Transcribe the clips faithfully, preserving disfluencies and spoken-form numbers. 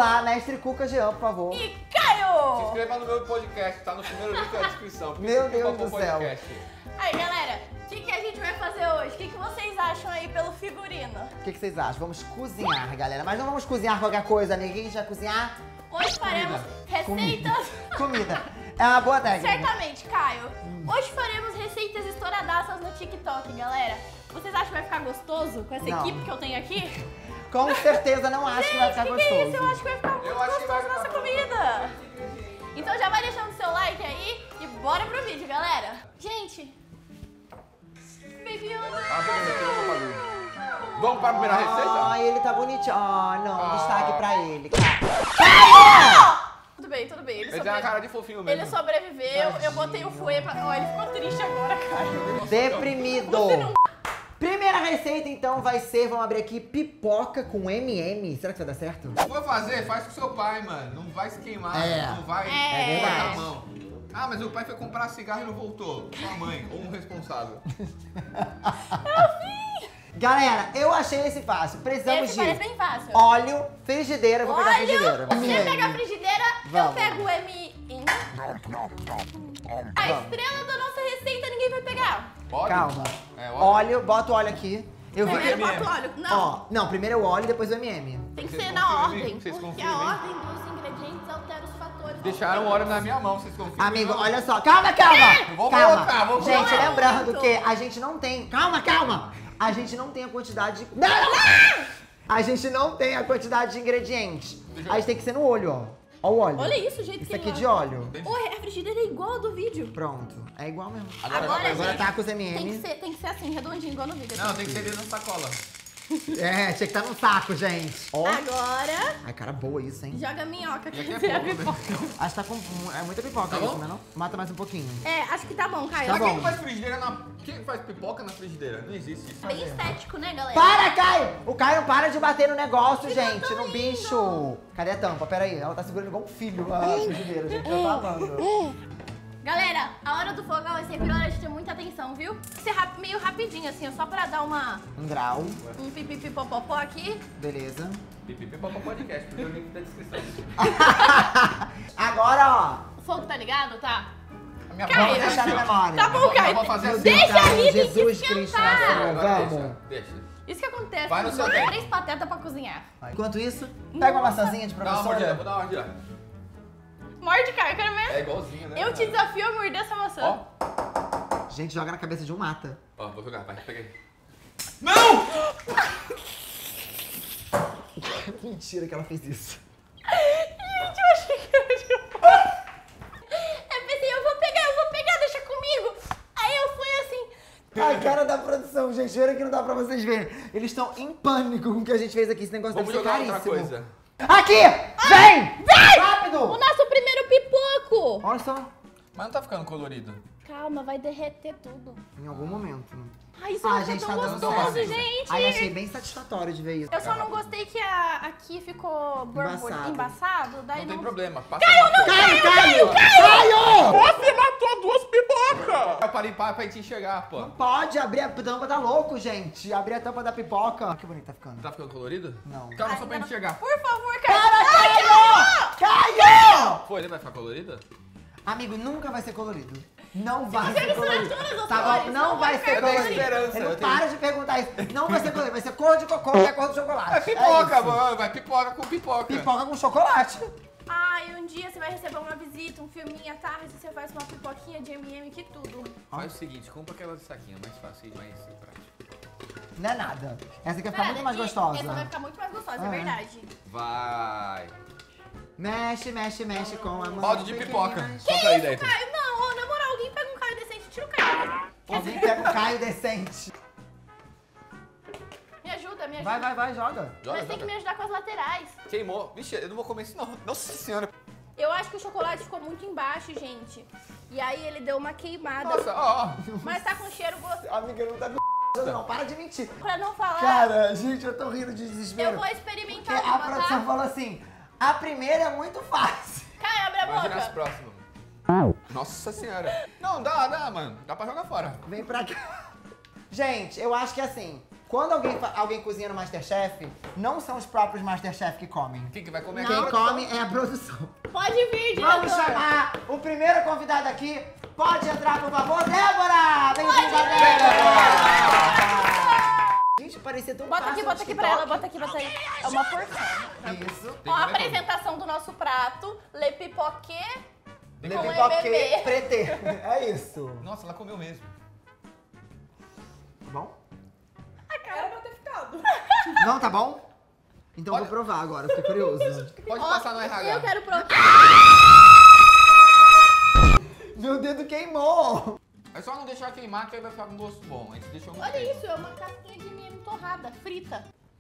lá, mestre Cuca Jean, por favor. E Caio! Se inscreva no meu podcast, tá no primeiro link da descrição. Meu Deus do céu. Aí, galera, o que, que a gente vai fazer hoje? O que, que vocês acham aí pelo figurino? O que, que vocês acham? Vamos cozinhar, galera. Mas não vamos cozinhar qualquer coisa, ninguém. A gente vai cozinhar Hoje faremos receitas... comida. É uma boa técnica. Certamente, Caio. Hoje faremos receitas estouradaças no TikTok, galera. Vocês acham que vai ficar gostoso com essa Não. equipe que eu tenho aqui? Com certeza não acho que vai ficar que gostoso. Que é isso? Eu acho que vai ficar muito Eu acho que gostoso vai ficar nossa bom. comida. Então já vai deixando seu like aí e bora pro vídeo, galera. Gente, Baby Yoda. Ah, beleza, aqui eu vou fazer. Vamos para a primeira receita? Ai, ele tá bonitinho. Ah, não, Ah. destaque pra ele. Cara. Tudo bem, tudo bem. Ele, Ele sobre- tem uma cara de fofinho mesmo. ele sobreviveu, eu botei o fouet pra... Ó, ele ficou triste agora, Caio. Deprimido. Primeira receita, então, vai ser, vamos abrir aqui, pipoca com M M. Será que vai dar certo? Se for fazer, faz com seu pai, mano. Não vai se queimar, É. não vai É botar verdade. a mão. Ah, mas o pai foi comprar cigarro e não voltou. Sua mãe, ou um responsável. Galera, eu achei esse fácil. Precisamos Esse de parece bem fácil. óleo, frigideira. Eu vou pegar a frigideira. Você pega a frigideira, Vamos. eu pego o M M. A estrela da nossa receita ninguém vai pegar. Pode? Calma. É, óleo. Óleo, bota o óleo aqui. Eu vi Primeiro que... M M. bota o óleo. Não, Ó, não, primeiro o óleo e depois o M M. tem que Vocês ser confiam na em mim? ordem. Vocês Porque confiam a em mim? ordem dos ingredientes altera os fatores. Deixaram óleo na minha mão, vocês confiam? Amigo, em mim? olha só. Calma, calma. Eu vou calma. colocar, vou Gente, colocar. lembrando que a gente não tem... Calma, calma. A gente não tem a quantidade de... Não, não, não! A gente não tem a quantidade de ingredientes. Deixa eu- A gente tem que ser no olho, ó. Ó o óleo. Olha isso, o jeito Isso que aqui ele de óleo. Oi, a frigideira é igual a do vídeo. Pronto. É igual mesmo. Agora, Agora, vai, Agora vai. tá com os M Tem que M. ser, tem que ser assim, redondinho, igual no vídeo. Não, tem que ser dentro da sacola. É, tinha que estar no saco, gente. Ó. Agora, Ai, cara, boa isso, hein? joga a minhoca, quer aqui é dizer, a pouco, né? pipoca. Acho que tá com... É muita pipoca Tá isso, bom? né não? Mata mais um pouquinho. É, acho que tá bom, Caio. Tá Mas bom. quem que faz frigideira na... Quem faz pipoca na frigideira? Não existe isso. Bem estético, né, galera? Para, Caio! O Caio não para de bater no negócio, gente, no bicho. Cadê a tampa? Pera aí, ela tá segurando igual um filho a frigideira, gente. Já tá amando. Galera, a hora do fogão é sempre hora de ter muita atenção, viu? Ser rap- meio rapidinho, assim, ó, só pra dar uma, Um grau. um pipipipopopó aqui. Beleza. Pipipi Papo Podcast, primeiro link da descrição. Agora, O fogo tá ligado, tá? A minha ó. Caio. Vamos deixar na memória. Tá bom, Eu Caio. vou fazer assim. Deixa Caio, ali, tem que Jesus Cristo esquentar. na Agora Vamos. Deixa, deixa. Isso que acontece, Vai no tem seu dois, tempo. três patetas pra cozinhar. Enquanto isso, pega uma Nossa. maçãzinha de Dá uma mordida, vou professora. dar uma mordida. Morde, Caio, eu quero ver. É igualzinho, né? Eu te desafio a morder essa maçã. Ó, Gente, joga na cabeça de um mata. ó, vou jogar, vai, peguei. Não! Mentira que ela fez isso. Gente, eu achei que era de boa. Eu pensei, eu vou pegar, eu vou pegar, deixa comigo. Aí eu fui assim. A cara da produção, gente, viram que não dá pra vocês verem. Eles estão em pânico com o que a gente fez aqui. Esse negócio Vamos deve ser jogar outra caríssimo. coisa. Aqui! Vem! Vem! Rápido! O nosso primeiro pipoco. Olha só. Mas não tá ficando colorido. Calma, vai derreter tudo. Em algum momento. Ai, isso Ah, vai a gente ser tá tão dando gostoso, certo. gente. Ai, achei bem satisfatório de ver isso. Eu só não gostei que a, aqui ficou borbulho- Embaçado. embaçado. Daí Não tem não... problema. Passa Caio, não! Caio, Caio! Caio! Você matou duas pipocas! Eu parei para pra te enxergar, pô. Não pode abrir a tampa, tá louco, gente. Abrir a tampa da pipoca. Olha que bonito tá ficando. Tá ficando colorido? Não. Calma, Ai, só pra não. gente enxergar. Por favor, Caio. Para, Caio! Caio! Foi, ele vai ficar colorido? Amigo, nunca vai ser colorido. Não vai você ser misturar colorido. todas as Tá bom? cores, Não não vai vai ser ficar Eu tenho colorido. esperança, Ele eu tenho- para de perguntar isso. Não vai ser colorido. Vai ser cor de cocô, que é cor do chocolate. É pipoca, isso. mano. Vai pipoca com pipoca. Pipoca com chocolate. Ai, um dia você vai receber uma visita, um filminho à tarde, você faz uma pipoquinha de M M, que tudo. Faz o seguinte, compra aquela de saquinho, mais fácil e mais prático. Não é nada. Essa aqui vai ficar Pera, muito mais e- gostosa. Essa vai ficar muito mais gostosa, Ah. é verdade. Vai. Mexe, mexe, mexe com a mão. Balde de pipoca. pequena. Solta aí dentro. Caio, não, ó, na moral, alguém pega um Caio decente, tira o Caio. Alguém pega um Caio decente. Me ajuda, me ajuda. Vai, vai, vai, joga. Joga, Mas tem que joga. me ajudar com as laterais. Queimou. Vixe, eu não vou comer isso não. Nossa senhora. Eu acho que o chocolate ficou muito embaixo, gente. E aí ele deu uma queimada. Nossa, ó, ó. Mas tá com cheiro gostoso. Amiga, não tá me não, para de mentir. Pra não falar, Cara, gente, eu tô rindo de desespero. eu vou Porque experimentar a uma, produção tá? falou assim, a primeira é muito fácil. Caio, abre a Imagina as boca. próximas. Nossa senhora. Não, dá, dá, mano. Dá pra jogar fora. Vem pra cá. Gente, eu acho que assim, Quando alguém, fa- alguém cozinha no Masterchef, não são os próprios Masterchef que comem. Quem que vai comer Quem aqui? come é a produção. Pode vir, diretor. Vamos chamar o primeiro convidado aqui. Pode entrar, por favor, Débora! Bem-vinda, Débora! Gente, parecia tão Bota fácil aqui, no bota aqui pra TikTok. ela, bota aqui, bota aí. É uma porção. Isso. Tem Ó, que a comer apresentação do nosso prato, le pipoquê Le com pipoquê E B B. pretê. É isso. tudo. Nossa, ela comeu mesmo. Tá bom? Era pra ter ficado. Não, tá bom? Então eu vou provar agora, fiquei curioso. Pode Ó, passar no R H. Eu quero provar. Meu dedo queimou! É só não deixar queimar que aí vai ficar com gosto bom. A gente deixou muito Olha tempo. isso, é uma casquinha de milho torrada, frita.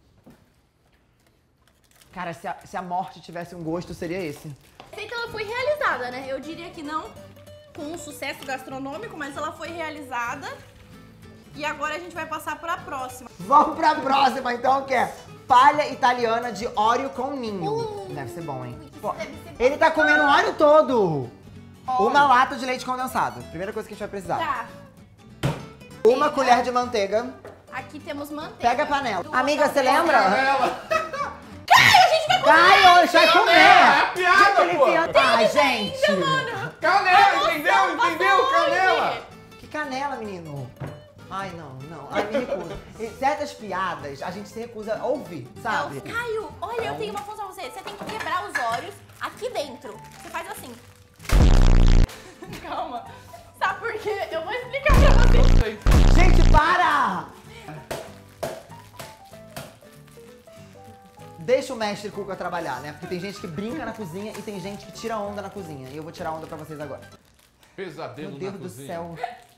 Cara, se a, se a morte tivesse um gosto, seria esse. A receita ela foi realizada, né? Eu diria que não com um sucesso gastronômico, mas ela foi realizada. E agora a gente vai passar para a próxima. Vamos pra próxima, então, que é palha italiana de Oreo com ninho. Uh, Deve ser bom, hein? isso Pô, deve ser ele tá comendo o Oreo todo! Óleo. Uma lata de leite condensado. Primeira coisa que a gente vai precisar. Tá, Uma colher de manteiga. aqui temos manteiga. Pega a panela. Duas Amiga, você panela. lembra? Ela. Caio, a gente vai comer! É a piada, Gente, pô. ele tem- Ah, gente! Canela, entendeu? Passou Entendeu? hoje. Canela. Que canela, menino! Ai, não, não. Ai, me recuso. E certas piadas a gente se recusa a ouvir, sabe? Não, Caio, olha, eu tenho uma função pra você. Você tem que quebrar os óleos aqui dentro. Você faz assim. Calma. Sabe por quê? Eu vou explicar pra você. Não sei. Gente, para! Deixa o mestre Cuca trabalhar, né? Porque tem gente que brinca na cozinha e tem gente que tira onda na cozinha. E eu vou tirar onda pra vocês agora. Pesadelo Meu Deus na do cozinha. céu.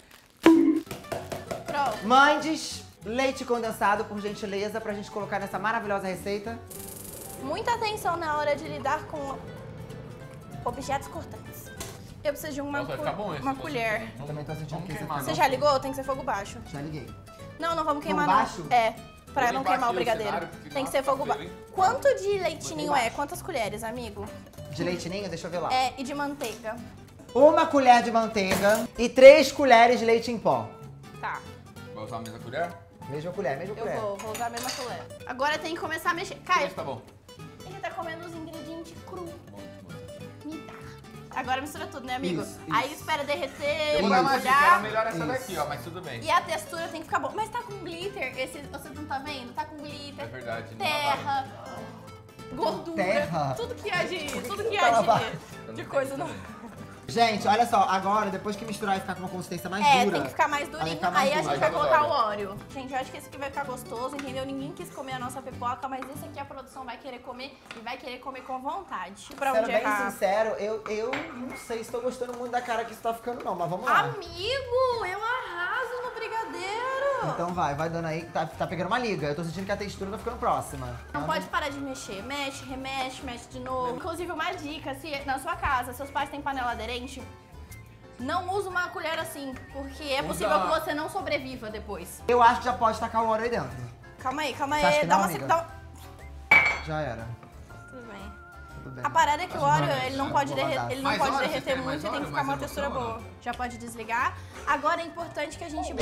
Pronto. Mandes leite condensado, por gentileza, pra gente colocar nessa maravilhosa receita. Muita atenção na hora de lidar com objetos cortantes. Eu preciso de uma, Nossa, vai cu- ficar bom esse, uma tô colher. sentindo. Eu também tô sentindo Vamos que isso queimar, aqui- Você já ligou? Tem que ser fogo baixo. Já liguei. Não, não vamos queimar Fogo não. baixo? É, pra Vou não limpar queimar o aqui o brigadeiro. cenário, porque Tem que nossa, ser fogo tá baixo. feio, hein? Quanto de leitinho baixo. é? Quantas colheres, amigo? De leitinho, deixa eu ver lá. É, e de manteiga. Uma colher de manteiga e três colheres de leite em pó. Tá, Vai usar a mesma colher? Mesma colher, mesma eu colher. vou, vou usar a mesma colher. Agora tem que começar a mexer. Caio, Esse tá bom. ele tá comendo os ingredientes cru. Bom, bom. Me dá. Agora mistura tudo, né, amigo? Isso, Aí isso. espera derreter, Eu vou dar mais dica, molhar. era melhor essa Isso. daqui, ó, mas tudo bem. E a textura tem que ficar boa. Mas tá com glitter, esse, você não tá vendo? Tá com glitter, É verdade. não dá pra- terra, gordura, Terra? tudo que há de, tudo que tá há lavado? de, de coisa não. Gente, olha só, agora, depois que misturar e ficar com uma consistência mais É, dura. tem que ficar mais Vai durinho. ficar mais Aí a duro. gente vai Aí colocar joga o o óleo. Gente, eu acho que esse aqui vai ficar gostoso, entendeu? Ninguém quis comer a nossa pipoca, mas esse aqui a produção vai querer comer e vai querer comer com vontade. Pra Sendo onde bem errar. sincero, eu, eu não sei se tô gostando muito da cara que isso tá ficando não, mas vamos lá. Amigo, eu arraso no brigadeiro. Então vai, vai dando aí, que tá, tá pegando uma liga. Eu tô sentindo que a textura tá ficando próxima. Não pode parar de mexer. Mexe, remexe, mexe de novo. Inclusive, uma dica, se na sua casa seus pais têm panela aderente, não usa uma colher assim, porque é Usa- possível que você não sobreviva depois. Eu acho que já pode tacar o óleo aí dentro. Calma aí, calma Você acha aí. que Dá não, uma... amiga? Dá um... Já era. Tudo bem. Tudo bem. A parada é que o óleo, ele não pode, Vou derre- rodar. ele não Mais pode óleo? Você derreter quer mais muito e tem que óleo? ficar uma Mais textura emoção ou boa. Já pode desligar. Agora é importante que a gente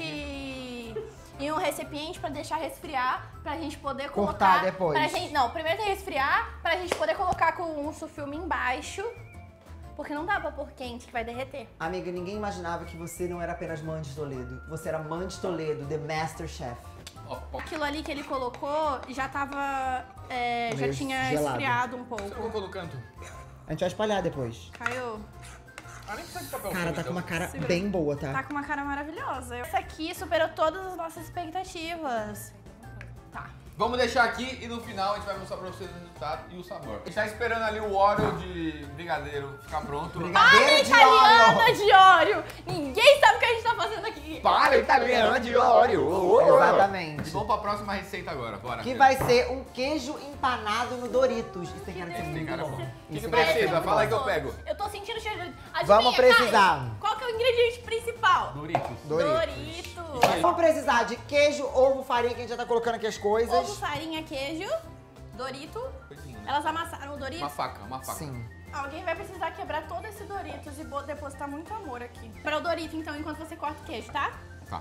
bote em um recipiente pra deixar resfriar, pra gente poder Cortar colocar... depois. Pra gente, não, primeiro tem que resfriar, pra gente poder colocar com um sulfilme embaixo, porque não dá pra pôr quente, que vai derreter. Amiga, ninguém imaginava que você não era apenas Mandy Toledo. Você era Mandy Toledo, The Master Chef. Ó, ó. Aquilo ali que ele colocou já tava... é, já Meio tinha gelado. esfriado um Você pouco. colocou no canto? A gente vai espalhar depois. Caiu. Ah, nem precisa de papel Cara, filme, tá com uma então. cara Segura. bem boa, tá? Tá com uma cara maravilhosa. Essa aqui superou todas as nossas expectativas. Tá. Vamos deixar aqui e no final a gente vai mostrar pra vocês o resultado e o sabor. A gente tá esperando ali o Oreo de brigadeiro ficar pronto. Brigadeiro de Italiana óleo! de óleo! Ninguém sabe o que a gente tá fazendo aqui. Para, italiana de Oreo! Exatamente. Vamos pra próxima receita agora, bora. Que filho. vai ser um queijo empanado no Doritos. Isso tem cara de ser Esse tem muito cara bom. bom. O que, Isso que tem cara de ser precisa? muito Fala aí bom. que eu pego. Eu tô sentindo o cheiro de... Adivinha, Vamos precisar. Caio? Qual que é o ingrediente principal? Doritos. Doritos. Doritos. Vamos precisar de queijo, ovo, farinha, que a gente já tá colocando aqui as coisas. Ovo, farinha, queijo, Dorito. Coisinha, né? Elas amassaram o Dorito. Uma faca, uma faca. Sim. Alguém vai precisar quebrar todo esse Doritos e bo- depositar muito amor aqui. Para o Dorito, então, enquanto você corta o queijo, tá? Tá.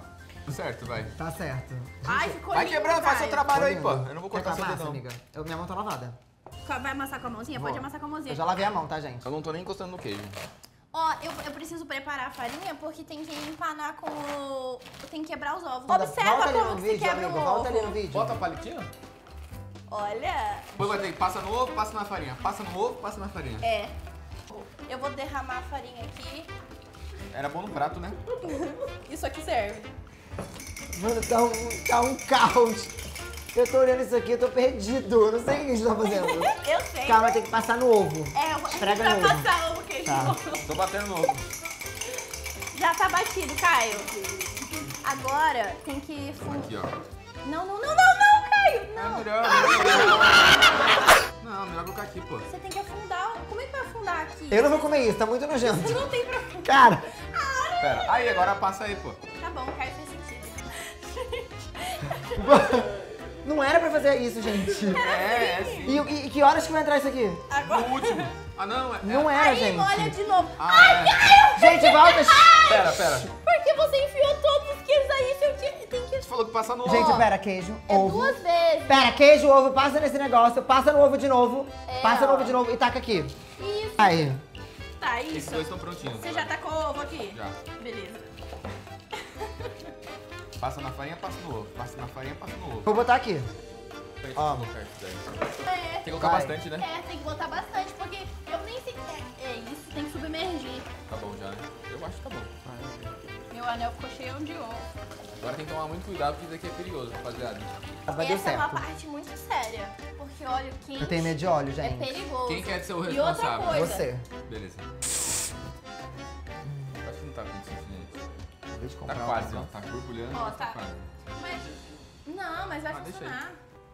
Certo, vai. Tá certo. Ai, ficou Vai lindo, quebrando, faz seu Caio. trabalho aí, Tá pô. lindo. Eu não vou Quer cortar que eu seu amasse, dedão. amiga? Eu, minha mão tá lavada. Vai amassar com a mãozinha? Pode Vou. amassar com a mãozinha. Eu já lavei a mão, tá, gente? Eu não tô nem encostando no queijo. Ó, eu, eu preciso preparar a farinha porque tem que empanar com o... Tem que quebrar os ovos. Volta- Observa volta ali como no que se vídeo, quebra amigo. um Volta ali no ovo. vídeo. Bota a palitinha. Olha. Depois vai ter que passa no ovo, passa na farinha. Passa no ovo, passa na farinha. É. Eu vou derramar a farinha aqui. Era bom no prato, né? Isso aqui serve. Mano, tá um, tá um caos. Eu tô olhando isso aqui, eu tô perdido. Eu não sei o que a gente tá fazendo. Eu sei. Calma, tem que passar no ovo. É, eu vou Esfrega pra no ovo. passar ovo queijo. Tá. Tô batendo no ovo. Já tá batido, Caio. Agora tem que... fun- Aqui, ó. Não, não, não, não, não, Caio. É Não. melhor, melhor. Não, melhor colocar aqui, pô. Você tem que afundar. Como é que vai afundar aqui? Eu não vou comer isso, tá muito nojento. Não tem pra... Cara, Pera. Aí, agora passa aí, pô. Tá bom, Caio fez sentido. não era pra fazer isso, gente. É, é sim. E, e- e que horas que vai entrar isso aqui? Agora... No último. Ah, não, é. Não era, Aí, gente. molha de novo. Ah, é. Gente, volta. Pera, pera. Por que você enfiou todos os queijos aí? Se eu tinha... Tem que... Você falou que passa no ovo. Gente, pera, queijo, É ovo. duas vezes. Pera, queijo, ovo, passa nesse negócio, passa no ovo de novo, É, passa no ó. ovo de novo e taca aqui. Isso. Aí. Tá, Esses isso. dois estão prontinhos. Você vai. já tacou ovo aqui? Já. Beleza. Passa na farinha, passa no ovo. Passa na farinha, passa no ovo. Vou botar aqui. Deixa Ó. eu colocar isso daí. É. Tem que colocar Vai. bastante, né? É, tem que botar bastante, porque eu nem sei... É, é isso, tem que submergir. Tá bom já, né? Eu acho que tá bom. Meu anel ficou cheio de ovo. Agora tem que tomar muito cuidado, porque isso aqui é perigoso, rapaziada. Mas deu Essa é uma certo. parte muito séria, porque óleo quente Eu tenho medo de óleo, é gente. perigoso. Quem quer ser o E outra responsável? coisa, Você. Beleza. Acho que não tá acontecendo, gente. Acabei de Tá comprar quase, um, ó. Tá borbulhando, Ó, mas tá tá. quase. Mas... Não, mas vai Ah, deixa aí. funcionar.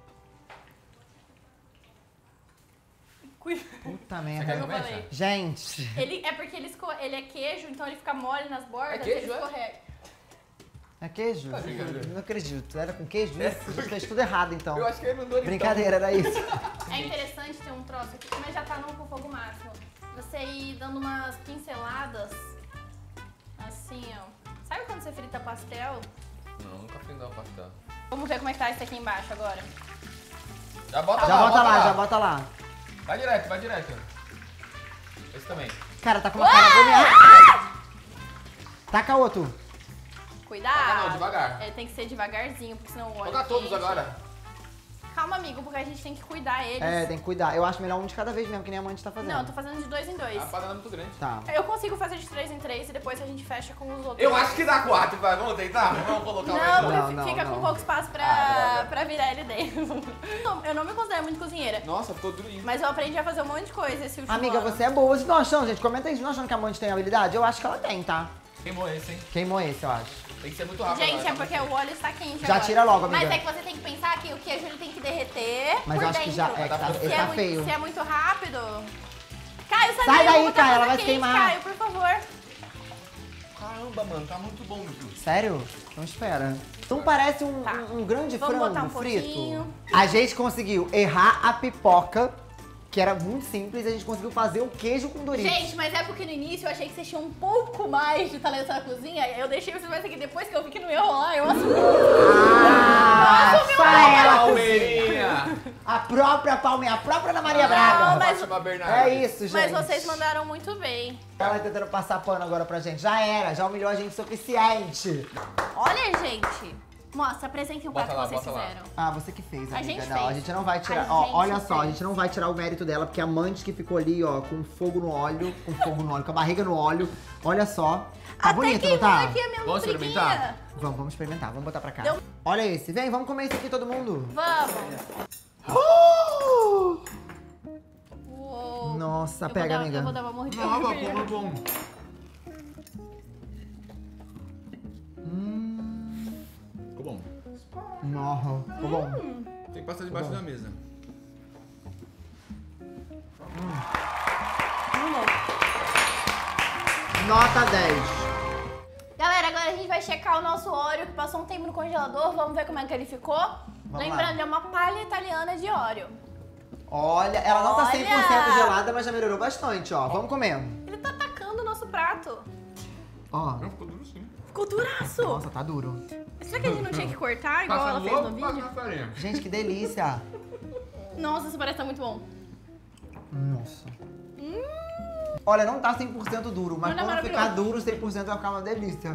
Cuida. Puta Você merda. quer Eu comer, falei. Chá? Gente. Ele, é porque ele, esco- ele é queijo, então ele fica mole nas bordas, É queijo, ele é? escorrega. É queijo? Tá brincando. Não acredito. Era com queijo isso? A gente fez tudo errado, então. Eu acho que ele não deu Brincadeira, era isso. É interessante ter um troço aqui, mas já tá no com fogo máximo. Você ir dando umas pinceladas, assim, ó. Sabe quando você frita pastel? Não, nunca aprendi a pastel. Vamos ver como é que tá esse aqui embaixo agora. Já bota Já lá, bota lá, já bota lá. Vai direto, vai direto. Esse também. Cara, tá com uma cara agoniada. Taca outro. Cuidado. Ah, não, devagar. É, tem que ser devagarzinho, porque senão o óleo Colocar todos quente. agora. Calma, amigo, porque a gente tem que cuidar eles. É, tem que cuidar. Eu acho melhor um de cada vez mesmo, que nem a mãe tá fazendo. Não, eu tô fazendo de dois em dois. A panela é muito grande. Tá. Eu consigo fazer de três em três e depois a gente fecha com os outros. Eu acho que dá quatro, vai. Vamos tentar? Vamos colocar o Não, mais um. Não, porque não, fica não. com pouco espaço pra, Ah, droga. pra virar ele dentro. Não, eu não me considero muito cozinheira, Nossa, ficou durinho. mas eu aprendi a fazer um monte de coisa esse último Amiga, ano. você é boa. Vocês não acham, gente? Comenta aí, vocês não acham que a Monte tem habilidade? Eu acho que ela tem, tá? Queimou esse, hein? Queimou esse, eu acho. Tem que ser muito rápido. Gente, é agora, tá porque o óleo está quente Já agora. tira logo, amiga. Mas é que você tem que pensar que o queijo ele tem que derreter Mas por eu acho que já dentro. é, que tá, Se ele é tá muito, feio. Se é muito rápido... Caio, sai, Sai daí, eu daí, vou botar Caio, ela coisa vai se quente, queimar. Caio, por favor. Caramba, mano, tá muito bom, meu filho. Sério? Então espera. Não parece um, Tá. um- um grande Vamos frango botar um frito? pouquinho. A gente conseguiu errar a pipoca, que era muito simples, e a gente conseguiu fazer o queijo com Doritos. Gente, mas é porque no início eu achei que vocês tinham um pouco mais de talento na cozinha. Eu deixei vocês mais aqui depois que eu vi que não ia rolar. Eu assumi. Ah, Nossa, meu só ela cozinha. Palmeirinha! A própria Palmeirinha, a própria Ana Maria Não, Braga. mas- Fátima Bernardes. É isso, gente. Mas vocês mandaram muito bem. Ela tentando passar pano agora pra gente. Já era, já humilhou a gente o suficiente. Olha, gente. Mostra, apresentem o Bota prato lá, que vocês bota lá. fizeram. Ah, você que fez, amiga. A gente não, fez. a gente não vai tirar. A Ó, gente olha só, a fez. gente não vai tirar o mérito dela, porque a Mandy que ficou ali, ó, com fogo no óleo, com fogo no óleo, com a barriga no óleo. Olha só. Tá Até bonito, não queimou tá? aqui a minha Vamos briguinha. experimentar? Vamos, vamos experimentar, vamos botar pra cá. Deu- Olha esse, vem, vamos comer esse aqui todo mundo. Vamos. Uh! Uou. Nossa, Eu pega, vou dar, amiga. Eu vou dar uma mordida. Não, tá primeiro. bom, bom. Hum, Ficou bom. nossa, ficou bom. Tem que passar debaixo Bom. da mesa. Nota dez. Galera, agora a gente vai checar o nosso óleo que passou um tempo no congelador. Vamos ver como é que ele ficou. Lembrando, lá. é uma palha italiana de óleo. Olha, ela não tá cem por cento Olha! gelada, mas já melhorou bastante, ó. Vamos comendo. Ele tá atacando o nosso prato. Ó, Não, ficou duro sim. Ficou duraço. nossa, tá duro. Será que a gente não tinha que cortar igual Passa ela no fez no ovo, passa vídeo? na farinha. Gente, que delícia. Nossa, isso parece estar muito bom. Nossa. Olha, não tá cem por cento duro, mas Olha, quando maravilhoso. ficar duro, cem por cento vai ficar uma delícia.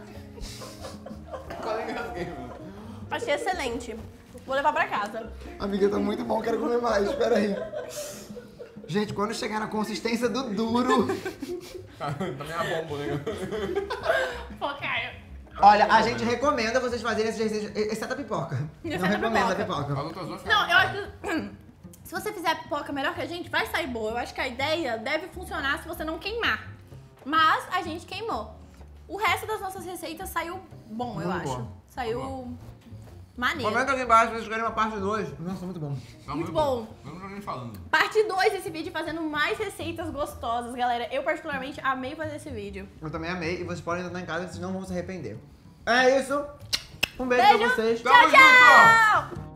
Quase engasguei, mano. Achei excelente. Vou levar pra casa. Amiga, tá muito bom, quero comer mais, espera aí. Gente, quando chegar na consistência do duro... Também é bomba, né? Pô, Caio. Olha, a gente recomenda vocês fazerem esses exercícios, exceto a pipoca. Exceto Não a recomenda a pipoca. pipoca. As outras duas Não, eu acho que se você fizer a pipoca melhor que a gente, vai sair boa. Eu acho que a ideia deve funcionar se você não queimar. Mas a gente queimou. O resto das nossas receitas saiu bom, eu Muito acho. boa. Saiu maneiro. Comenta aqui embaixo se vocês querem uma parte dois. Nossa, muito bom. Tá Muito bom. Vamos nem falando. Parte dois desse vídeo fazendo mais receitas gostosas, galera. Eu particularmente amei fazer esse vídeo. Eu também amei e vocês podem entrar em casa e vocês não vão se arrepender. É isso. Um beijo, pra Beijo. vocês. Tamo Tchau, junto! tchau!